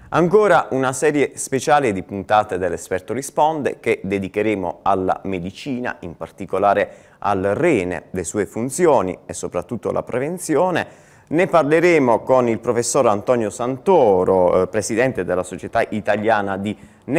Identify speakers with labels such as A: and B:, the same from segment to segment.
A: Ancora una serie speciale di puntate dell'Esperto Risponde che dedicheremo alla medicina, in particolare al rene, le sue funzioni e soprattutto la prevenzione. Ne parleremo con il professor Antonio Santoro, presidente della Società Italiana di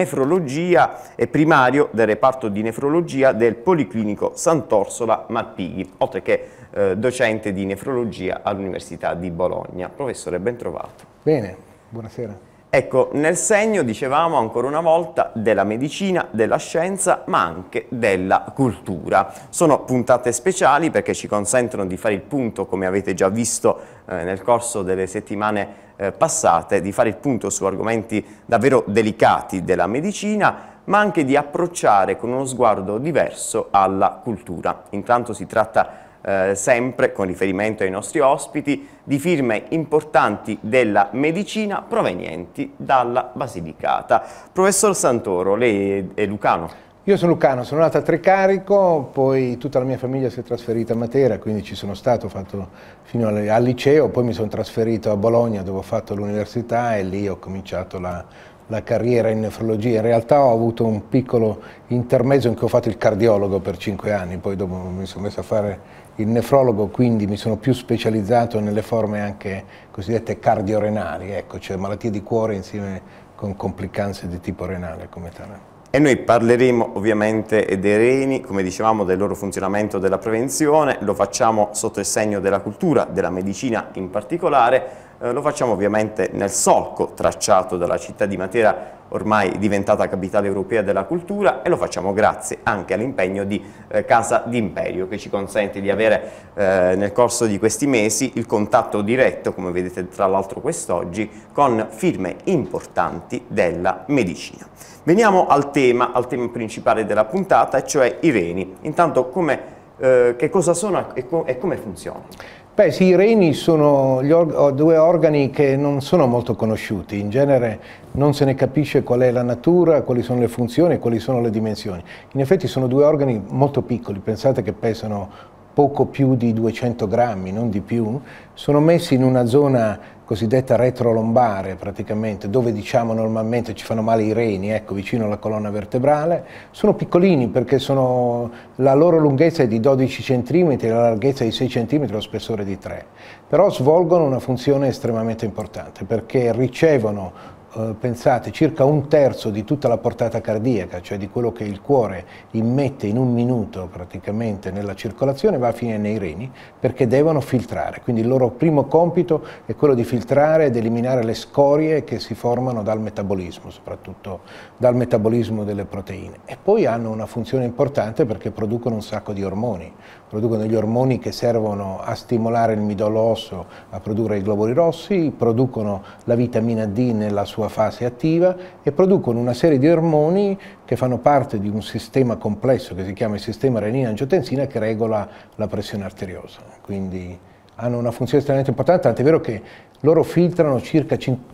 A: Nefrologia e primario del reparto di nefrologia del Policlinico Sant'Orsola Malpighi, oltre che docente di nefrologia all'Università di Bologna. Professore, ben trovato.
B: Bene, buonasera.
A: Ecco, nel segno, dicevamo ancora una volta, della medicina, della scienza, ma anche della cultura. Sono puntate speciali perché ci consentono di fare il punto, come avete già visto nel corso delle settimane passate, di fare il punto su argomenti davvero delicati della medicina, ma anche di approcciare con uno sguardo diverso alla cultura. Intanto si tratta sempre, con riferimento ai nostri ospiti, di firme importanti della medicina provenienti dalla Basilicata. Professor Santoro, lei è lucano?
B: Io sono lucano, sono nato a Trecarico, poi tutta la mia famiglia si è trasferita a Matera, quindi ci sono stato, ho fatto fino al liceo, poi mi sono trasferito a Bologna dove ho fatto l'università e lì ho cominciato la carriera in nefrologia. In realtà ho avuto un piccolo intermezzo in cui ho fatto il cardiologo per 5 anni, poi dopo mi sono messo a fare il nefrologo, quindi mi sono più specializzato nelle forme anche cosiddette cardiorenali, ecco, cioè malattie di cuore insieme con complicanze di tipo renale come tale.
A: E noi parleremo ovviamente dei reni, come dicevamo, del loro funzionamento, della prevenzione, lo facciamo sotto il segno della cultura, della medicina in particolare, lo facciamo ovviamente nel solco tracciato dalla città di Matera, ormai diventata capitale europea della cultura, e lo facciamo grazie anche all'impegno di Casa d'Imperio, che ci consente di avere nel corso di questi mesi il contatto diretto, come vedete tra l'altro quest'oggi, con firme importanti della medicina. Veniamo al tema principale della puntata, cioè i reni. Intanto che cosa sono e come funzionano?
B: Beh sì, i reni sono due organi che non sono molto conosciuti, in genere non se ne capisce qual è la natura, quali sono le funzioni e quali sono le dimensioni. In effetti sono due organi molto piccoli, pensate che pesano poco più di 200 grammi, non di più, sono messi in una zona cosiddetta retrolombare praticamente, dove diciamo normalmente ci fanno male i reni, ecco, vicino alla colonna vertebrale. Sono piccolini perché la loro lunghezza è di 12 cm, la larghezza è di 6 cm, lo spessore di 3. Però svolgono una funzione estremamente importante perché ricevono pensate, circa 1/3 di tutta la portata cardiaca, cioè di quello che il cuore immette in un minuto praticamente nella circolazione, va a finire nei reni perché devono filtrare. Quindi il loro primo compito è quello di filtrare ed eliminare le scorie che si formano dal metabolismo, soprattutto dal metabolismo delle proteine. E poi hanno una funzione importante perché producono un sacco di ormoni. Producono degli ormoni che servono a stimolare il midollo osseo a produrre i globuli rossi, producono la vitamina D nella sua fase attiva e producono una serie di ormoni che fanno parte di un sistema complesso che si chiama il sistema renina-angiotensina, che regola la pressione arteriosa. Quindi hanno una funzione estremamente importante, tant'è vero che loro filtrano circa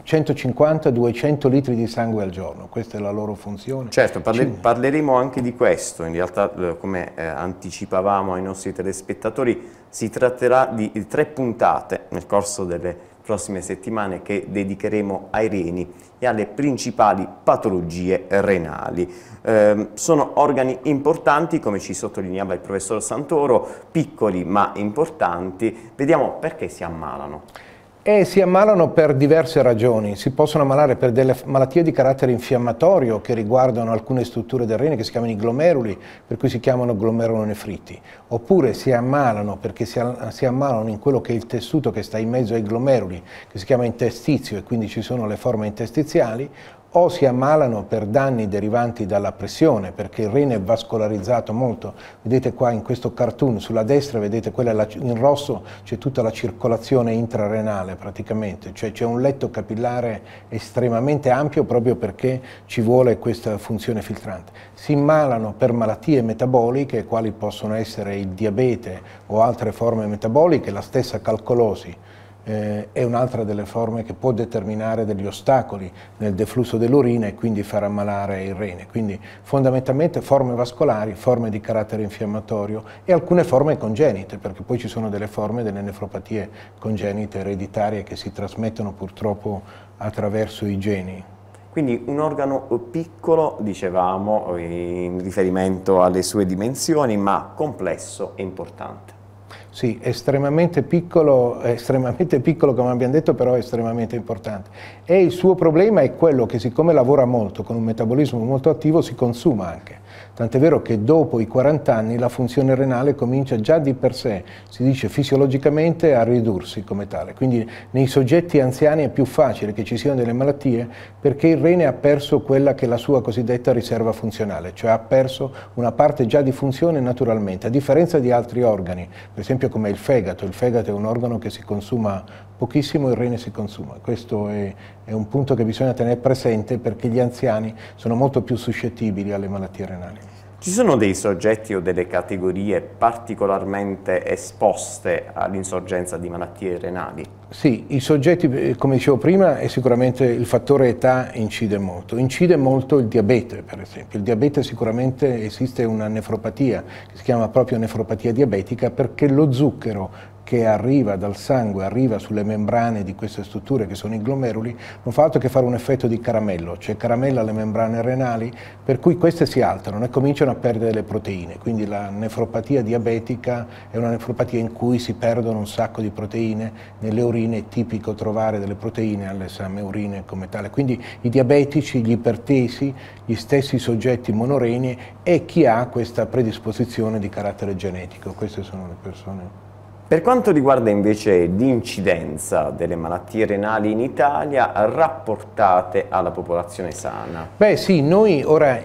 B: 150-200 litri di sangue al giorno, questa è la loro funzione.
A: Certo, parleremo anche di questo, in realtà come anticipavamo ai nostri telespettatori si tratterà di 3 puntate nel corso delle prossime settimane che dedicheremo ai reni e alle principali patologie renali. Sono organi importanti, come ci sottolineava il professor Santoro, piccoli ma importanti. Vediamo perché si ammalano.
B: Si ammalano per diverse ragioni, si possono ammalare per delle malattie di carattere infiammatorio che riguardano alcune strutture del rene che si chiamano i glomeruli, per cui si chiamano glomerulonefriti, oppure si ammalano perché si ammalano in quello che è il tessuto che sta in mezzo ai glomeruli, che si chiama interstizio e quindi ci sono le forme interstiziali, o si ammalano per danni derivanti dalla pressione, perché il rene è vascolarizzato molto. Vedete qua in questo cartoon, sulla destra, vedete quella in rosso, c'è tutta la circolazione intrarenale praticamente, cioè c'è un letto capillare estremamente ampio proprio perché ci vuole questa funzione filtrante. Si ammalano per malattie metaboliche, quali possono essere il diabete o altre forme metaboliche, la stessa calcolosi è un'altra delle forme che può determinare degli ostacoli nel deflusso dell'urina e quindi far ammalare il rene. Quindi fondamentalmente forme vascolari, forme di carattere infiammatorio e alcune forme congenite, perché poi ci sono delle forme delle nefropatie congenite ereditarie che si trasmettono purtroppo attraverso i geni.
A: Quindi un organo piccolo, dicevamo, in riferimento alle sue dimensioni, ma complesso e importante.
B: Sì, estremamente piccolo come abbiamo detto, però è estremamente importante. E il suo problema è quello che, siccome lavora molto, con un metabolismo molto attivo, si consuma anche. Tant'è vero che dopo i 40 anni la funzione renale comincia già di per sé, si dice fisiologicamente, a ridursi come tale. Quindi nei soggetti anziani è più facile che ci siano delle malattie perché il rene ha perso quella che è la sua cosiddetta riserva funzionale, cioè ha perso una parte già di funzione naturalmente, a differenza di altri organi, per esempio come il fegato è un organo che si consuma pochissimo, il rene si consuma. Questo è un punto che bisogna tenere presente perché gli anziani sono molto più suscettibili alle malattie renali.
A: Ci sono dei soggetti o delle categorie particolarmente esposte all'insorgenza di malattie renali?
B: Sì, i soggetti, come dicevo prima, è sicuramente il fattore età incide molto il diabete per esempio. Il diabete sicuramente esiste una nefropatia che si chiama proprio nefropatia diabetica perché lo zucchero che arriva dal sangue, arriva sulle membrane di queste strutture che sono i glomeruli, non fa altro che fare un effetto di caramello, cioè caramella le membrane renali, per cui queste si alterano e cominciano a perdere le proteine. Quindi la nefropatia diabetica è una nefropatia in cui si perdono un sacco di proteine, nelle urine è tipico trovare delle proteine all'esame urine come tale. Quindi i diabetici, gli ipertesi, gli stessi soggetti monoreni e chi ha questa predisposizione di carattere genetico, queste sono le persone.
A: Per quanto riguarda invece l'incidenza delle malattie renali in Italia rapportate alla popolazione sana?
B: Beh sì, noi ora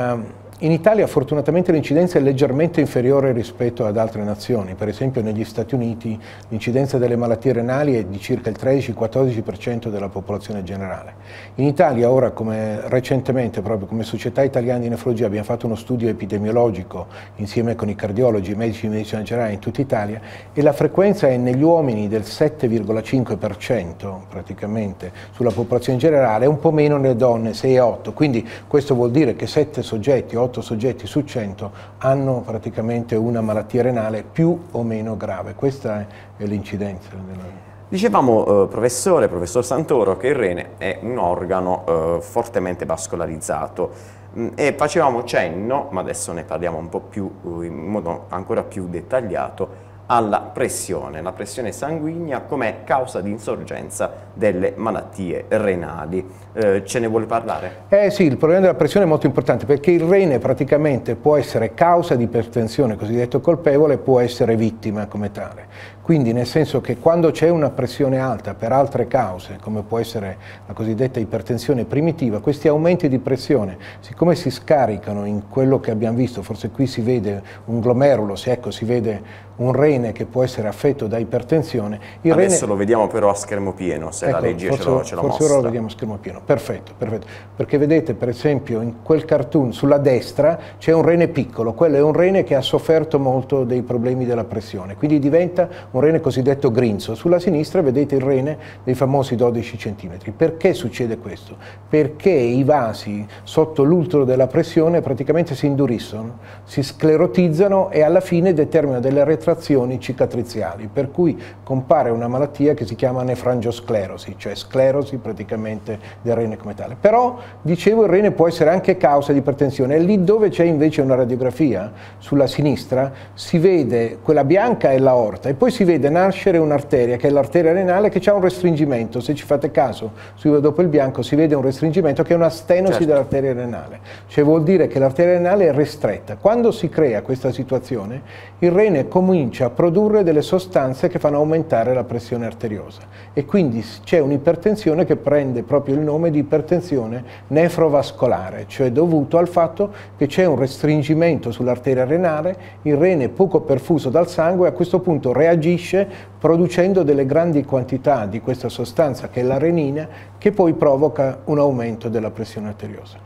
B: in Italia fortunatamente l'incidenza è leggermente inferiore rispetto ad altre nazioni, per esempio negli Stati Uniti l'incidenza delle malattie renali è di circa il 13-14% della popolazione generale. In Italia ora, come recentemente proprio come Società Italiana di Nefrologia abbiamo fatto uno studio epidemiologico insieme con i cardiologi e i medici di medicina generale in tutta Italia e la frequenza è negli uomini del 7,5% praticamente sulla popolazione generale, un po' meno nelle donne, 6,8%, quindi questo vuol dire che 7 soggetti, 8 soggetti su 100 hanno praticamente una malattia renale più o meno grave. Questa è l'incidenza.
A: Dicevamo, professor Santoro, che il rene è un organo fortemente vascolarizzato e facevamo cenno, ma adesso ne parliamo un po' più, in modo ancora più dettagliato, alla pressione, la pressione sanguigna come causa di insorgenza delle malattie renali. Ce ne vuole parlare?
B: Sì, il problema della pressione è molto importante perché il rene praticamente può essere causa di ipertensione, cosiddetto colpevole, può essere vittima come tale. Quindi nel senso che quando c'è una pressione alta per altre cause, come può essere la cosiddetta ipertensione primitiva, questi aumenti di pressione, siccome si scaricano in quello che abbiamo visto, forse qui si vede un glomerulo, ecco, si vede un rene che può essere affetto da ipertensione.
A: Adesso lo vediamo però a schermo pieno, se ecco, la legge ce lo mostra.
B: Forse ora lo vediamo a schermo pieno, perfetto, perché vedete per esempio in quel cartoon sulla destra c'è un rene piccolo, quello è un rene che ha sofferto molto dei problemi della pressione, quindi diventa un rene cosiddetto grinzo. Sulla sinistra vedete il rene dei famosi 12 cm. Perché succede questo? Perché i vasi sotto l'ultro della pressione praticamente si induriscono, si sclerotizzano e alla fine determinano delle retrazioni cicatriziali, per cui compare una malattia che si chiama nefrangiosclerosi, cioè sclerosi praticamente del rene come tale. Però, dicevo, il rene può essere anche causa di ipertensione e lì dove c'è invece una radiografia, sulla sinistra, si vede quella bianca è l'aorta e poi si vede nascere un'arteria che è l'arteria renale che ha un restringimento, se ci fate caso, dopo il bianco si vede un restringimento che è una stenosi dell'arteria renale, cioè vuol dire che l'arteria renale è ristretta. Quando si crea questa situazione il rene comincia a produrre delle sostanze che fanno aumentare la pressione arteriosa e quindi c'è un'ipertensione che prende proprio il nome di ipertensione nefrovascolare, cioè dovuto al fatto che c'è un restringimento sull'arteria renale, il rene è poco perfuso dal sangue e a questo punto reagisce producendo delle grandi quantità di questa sostanza che è la renina che poi provoca un aumento della pressione arteriosa.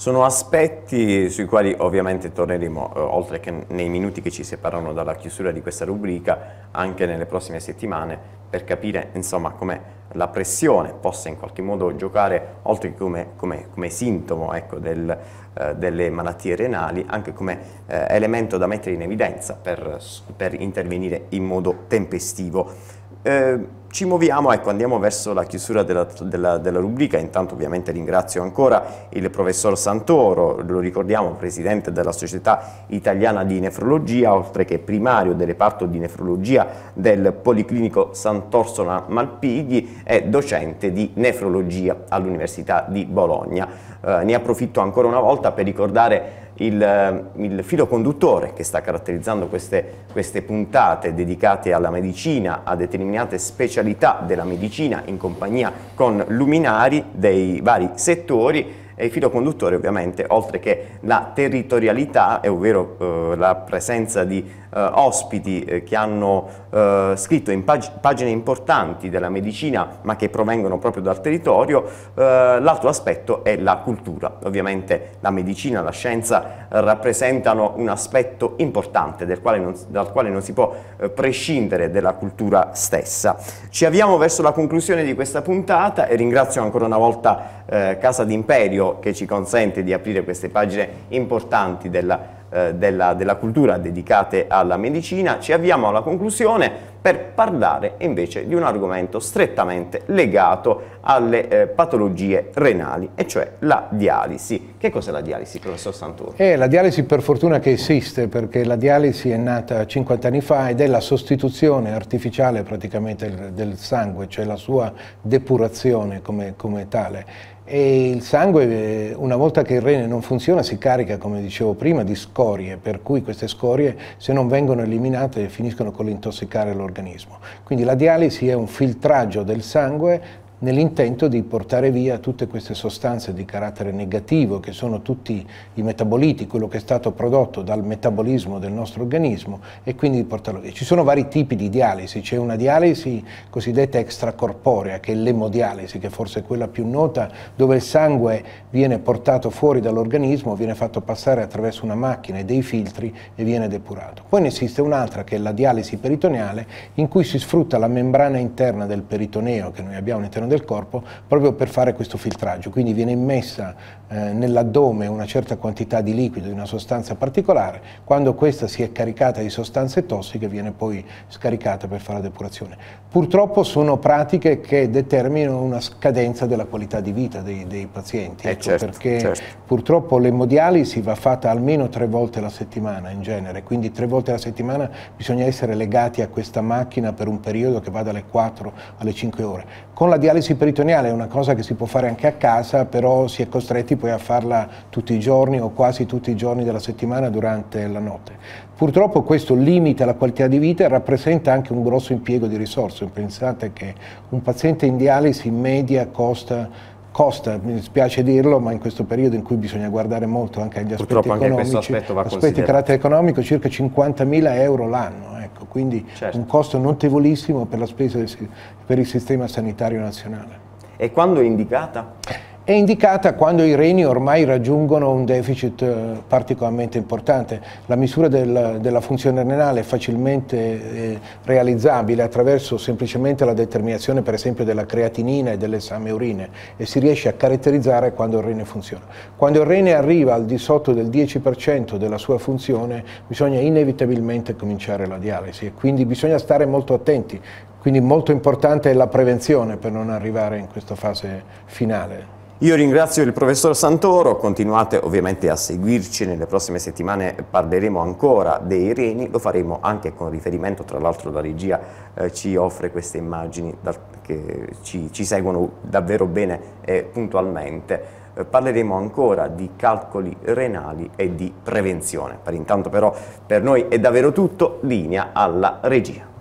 A: Sono aspetti sui quali ovviamente torneremo, oltre che nei minuti che ci separano dalla chiusura di questa rubrica, anche nelle prossime settimane, per capire insomma come la pressione possa in qualche modo giocare, oltre che come sintomo, ecco, delle malattie renali, anche come elemento da mettere in evidenza per intervenire in modo tempestivo. Ci muoviamo, ecco, andiamo verso la chiusura della rubrica. Intanto ovviamente ringrazio ancora il professor Santoro, lo ricordiamo, presidente della Società Italiana di Nefrologia, oltre che primario del reparto di nefrologia del Policlinico Sant'Orsola Malpighi e docente di nefrologia all'Università di Bologna. Ne approfitto ancora una volta per ricordare il filo conduttore che sta caratterizzando queste puntate dedicate alla medicina, a determinate specialità della medicina in compagnia con luminari dei vari settori. E il filo conduttore ovviamente, oltre che la territorialità, ovvero la presenza di ospiti che hanno scritto in pagine importanti della medicina ma che provengono proprio dal territorio, l'altro aspetto è la cultura. Ovviamente la medicina, la scienza rappresentano un aspetto importante dal quale non si può prescindere della cultura stessa. Ci avviamo verso la conclusione di questa puntata e ringrazio ancora una volta Casa d'Imperio che ci consente di aprire queste pagine importanti della cultura dedicate alla medicina. Ci avviamo alla conclusione per parlare invece di un argomento strettamente legato alle patologie renali, e cioè la dialisi. Che cos'è la dialisi, professor Santoro?
B: La dialisi per fortuna che esiste, perché la dialisi è nata 50 anni fa ed è la sostituzione artificiale praticamente del sangue, cioè la sua depurazione come tale. E il sangue, una volta che il rene non funziona, si carica, come dicevo prima, di scorie, per cui queste scorie, se non vengono eliminate, finiscono con l'intossicare l'organismo. Quindi la dialisi è un filtraggio del sangue nell'intento di portare via tutte queste sostanze di carattere negativo, che sono tutti i metaboliti, quello che è stato prodotto dal metabolismo del nostro organismo, e quindi di portarlo via. Ci sono vari tipi di dialisi, c'è una dialisi cosiddetta extracorporea, che è l'emodialisi, che forse è quella più nota, dove il sangue viene portato fuori dall'organismo, viene fatto passare attraverso una macchina e dei filtri e viene depurato. Poi ne esiste un'altra, che è la dialisi peritoneale, in cui si sfrutta la membrana interna del peritoneo, che noi abbiamo all'interno del corpo, proprio per fare questo filtraggio. Quindi viene immessa nell'addome una certa quantità di liquido, di una sostanza particolare. Quando questa si è caricata di sostanze tossiche viene poi scaricata per fare la depurazione. Purtroppo sono pratiche che determinano una scadenza della qualità di vita dei pazienti,
A: certo,
B: perché purtroppo l'emodialisi va fatta almeno 3 volte alla settimana in genere, quindi 3 volte alla settimana bisogna essere legati a questa macchina per un periodo che va dalle 4 alle 5 ore. Con la dialisi peritoneale è una cosa che si può fare anche a casa, però si è costretti poi a farla tutti i giorni o quasi tutti i giorni della settimana durante la notte. Purtroppo questo limita la qualità di vita e rappresenta anche un grosso impiego di risorse. Pensate che un paziente in dialisi in media costa, mi dispiace dirlo, ma in questo periodo in cui bisogna guardare molto anche agli aspetti economici, aspetti di carattere economico, circa 50.000 euro l'anno, ecco, quindi un costo notevolissimo per la spesa per il sistema sanitario nazionale.
A: E quando è indicata?
B: È indicata quando i reni ormai raggiungono un deficit particolarmente importante. La misura della funzione renale è facilmente realizzabile attraverso semplicemente la determinazione, per esempio, della creatinina e dell'esame urine, e si riesce a caratterizzare quando il rene funziona. Quando il rene arriva al di sotto del 10% della sua funzione bisogna inevitabilmente cominciare la dialisi, e quindi bisogna stare molto attenti. Quindi molto importante è la prevenzione per non arrivare in questa fase finale.
A: Io ringrazio il professor Santoro, continuate ovviamente a seguirci, nelle prossime settimane parleremo ancora dei reni, lo faremo anche con riferimento, tra l'altro la regia ci offre queste immagini che ci seguono davvero bene e puntualmente. Parleremo ancora di calcoli renali e di prevenzione. Per intanto però per noi è davvero tutto, linea alla regia.